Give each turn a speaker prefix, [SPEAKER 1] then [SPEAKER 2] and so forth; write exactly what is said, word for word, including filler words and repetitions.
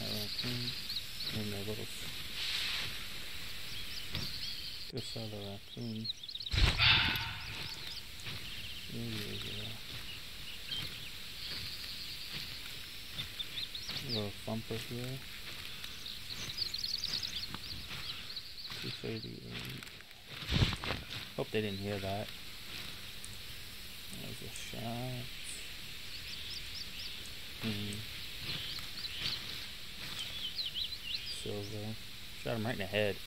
[SPEAKER 1] That raccoon. And the little. Just saw the raccoon. There he is. A little thumper here. two thirty-eight. Hope they didn't hear that. There's a shot. Hmm. Silver. Shot him right in the head.